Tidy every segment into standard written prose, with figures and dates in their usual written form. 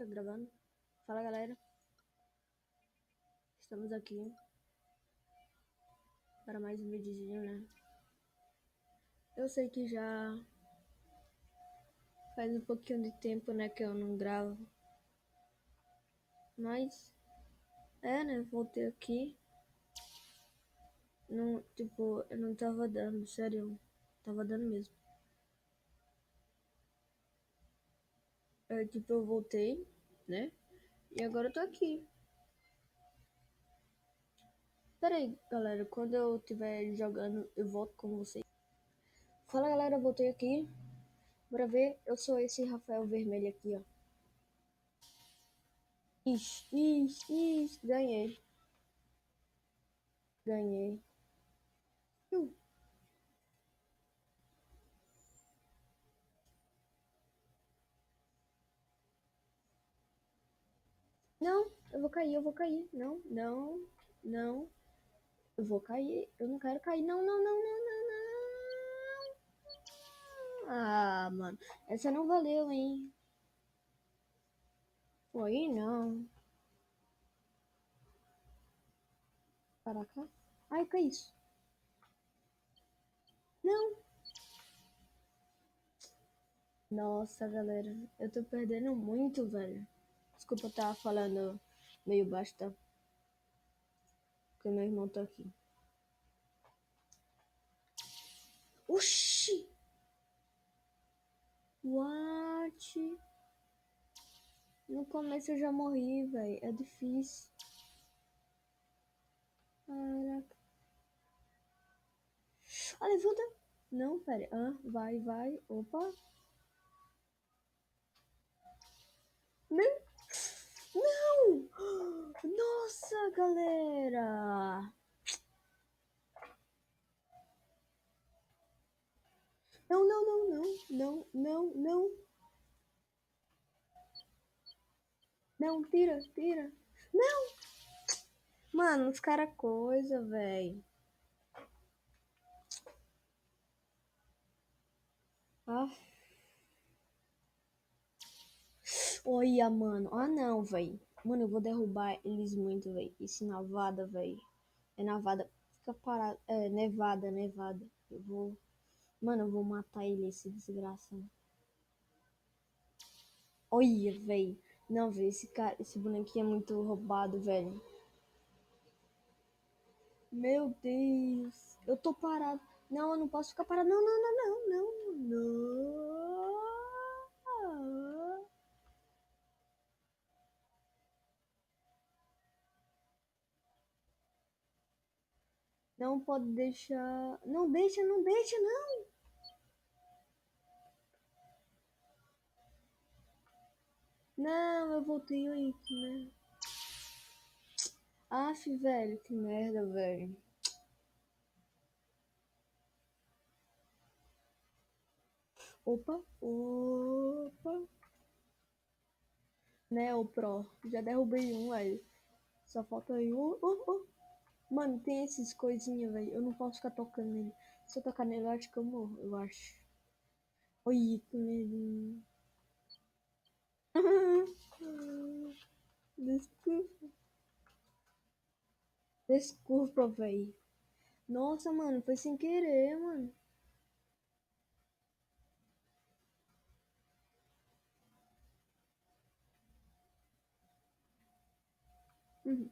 Tá gravando? Fala, galera. Estamos aqui para mais um videozinho, né? Eu sei que já faz um pouquinho de tempo, né, que eu não gravo. Mas, né, voltei aqui. Não, tipo, eu não tava dando, sério. Tava dando mesmo. Eu voltei, né? E agora eu tô aqui. Pera aí, galera. Quando eu estiver jogando, eu volto com vocês. Fala, galera. Eu voltei aqui. Bora ver. Eu sou esse Rafael Vermelho aqui, ó. Ixi. Ganhei. Ganhei. Não, eu vou cair. Não. Eu vou cair. Eu não quero cair. Não. Ah, mano. Essa não valeu, hein? Foi, não. Caraca. Ai, que é isso? Não. Nossa, galera. Eu tô perdendo muito, velho. Desculpa eu estar falando meio baixo, tá? Porque meu irmão tá aqui. Oxi! What? No começo eu já morri, velho. É difícil. Caraca. Ah, levanta. Não, pera. Ah, vai. Opa. Não. Não! Nossa, galera! Não. Não, tira. Não! Mano, os cara coisa, velho. Ah. Olha, mano. Ah, não, velho. Mano, eu vou derrubar eles muito, velho. Esse Navada, velho. É Navada. Fica parado. É, Nevada. Eu vou... Mano, eu vou matar ele, esse desgraçado. Olha, velho. Não, velho, esse bonequinho é muito roubado, velho. Meu Deus. Eu tô parado. Não, eu não posso ficar parado. Não. Não pode deixar. Não deixa, não. Não, eu voltei aí, que merda. Aff, velho, que merda, velho. Opa. Né, o Pro. Já derrubei um, velho. Só falta aí. Mano, tem esses coisinhas, velho. Eu não posso ficar tocando nele. Se eu tocar nele, eu acho que eu morro, eu acho. Oi, que medo. Desculpa. Desculpa, velho. Nossa, mano, foi sem querer, mano. Uhum.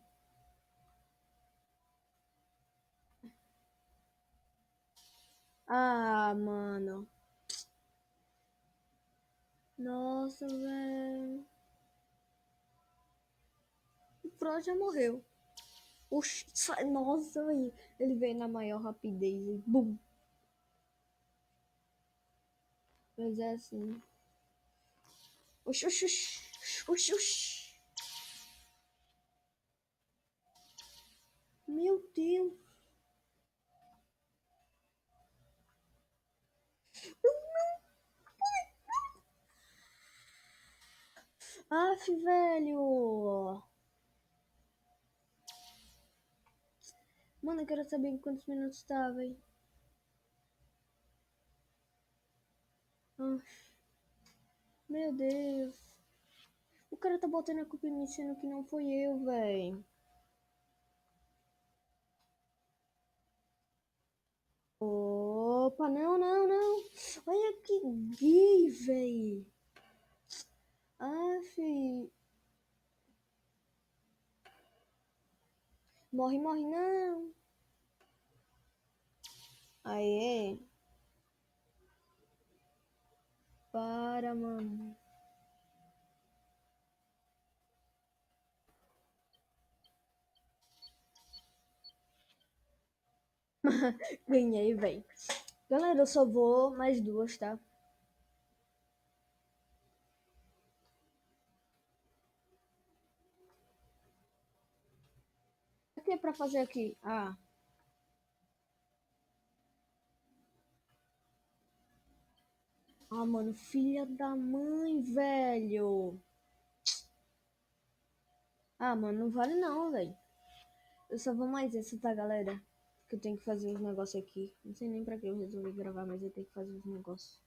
Ah, mano. Nossa, velho. O Pro já morreu. Oxi, nossa, velho. Ele veio na maior rapidez e bum. Mas é assim. Oxi. Meu Deus. Aff, velho. Mano, eu quero saber em quantos minutos tá, velho. Ah, meu Deus. cara tá botando a culpa em mim, sendo que não foi eu, véi. Opa, não, não, não. Olha que gay, véi. Aff. Morre, morre, não. Aê. Para, mano. Ganhei, véi. Galera, eu só vou mais duas, tá? O que é pra fazer aqui? Mano, filha da mãe, velho. Mano, não vale não, velho. Eu só vou mais essa, tá, galera? Que eu tenho que fazer os negócios aqui. Não sei nem pra que eu resolvi gravar, mas eu tenho que fazer os negócios.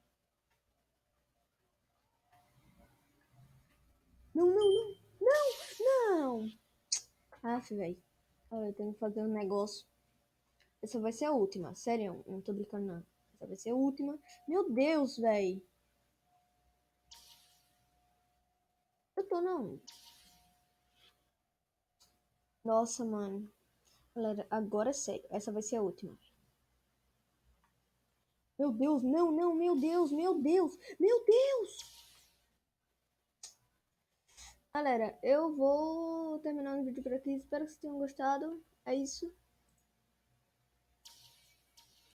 Não, não, não. Não, não. Velho. Eu tenho que fazer um negócio. Essa vai ser a última. Sério, não tô brincando, não. Essa vai ser a última. Meu Deus, velho. Eu tô não. Nossa, mano. Galera, agora é sério. Essa vai ser a última. Meu Deus, não, não, meu Deus, meu Deus, meu Deus! Galera, eu vou terminando o vídeo por aqui. Espero que vocês tenham gostado. É isso.